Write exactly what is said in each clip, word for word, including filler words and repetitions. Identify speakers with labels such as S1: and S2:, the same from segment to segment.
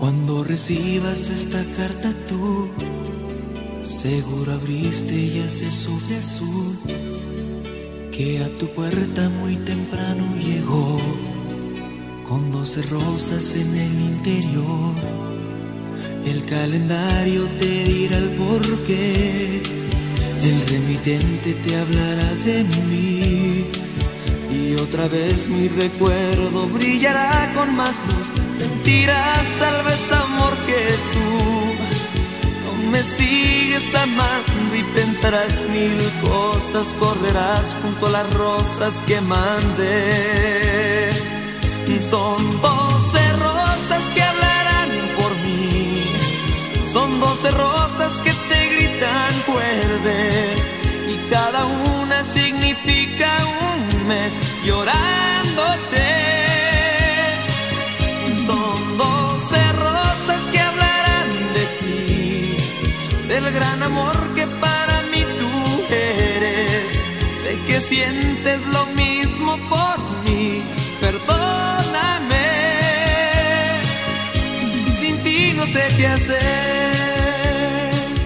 S1: Cuando recibas esta carta tú, seguro abriste y ese sobre azul que a tu puerta muy temprano llegó, con doce rosas en el interior. El calendario te dirá el porqué, el remitente te hablará de mí, y otra vez mi recuerdo brillará con más luz. Sentirás tal vez amor que tú no me sigues amando, y pensarás mil cosas, correrás junto a las rosas que mandé. Son doce rosas que hablarán por mí, son doce rosas que te gritan vuelve, y cada una significa un mes llorándote. Son doce rosas que hablarán de ti, del gran amor que para mí tú eres. Sé que sientes lo mismo por mí, perdóname. Sin ti no sé qué hacer.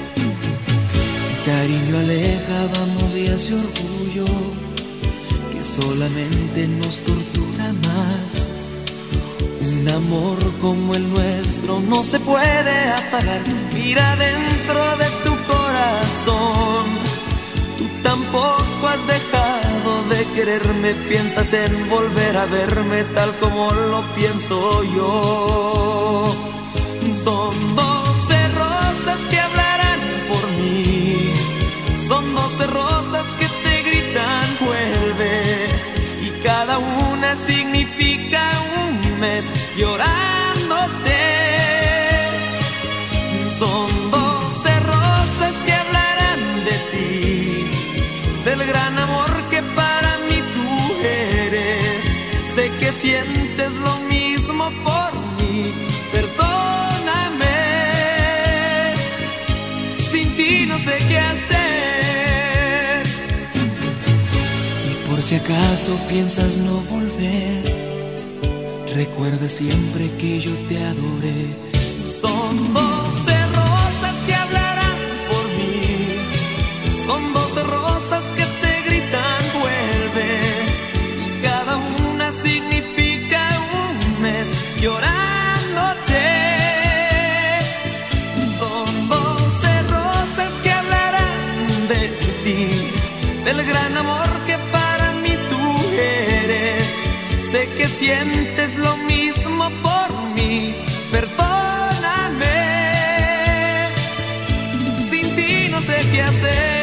S1: Cariño aleja, vamos, y hace orgullo que solamente nos tortura más. Un amor como el nuestro no se puede apagar. Mira dentro de tu corazón, tú tampoco has dejado de quererme. Piensas en volver a verme tal como lo pienso yo. Son doce rosas que hablarán por mí, son doce rosas que te gritan vuelve, y cada una significa un mes llorándote. Son doce rosas que hablarán de ti, del gran amor que para mí tú eres. Sé que sientes lo mismo por mí, perdóname. Sin ti no sé qué hacer. Y por si acaso piensas no volver, recuerda siempre que yo te adoré. Son doce rosas que hablarán por mí, son doce rosas que te gritan vuelve, y cada una significa un mes llorándote. Son doce rosas que hablarán de ti, del gran amor que para mí tú eres. Sé que sientes lo mismo por mí, perdóname. Sin ti no sé qué hacer.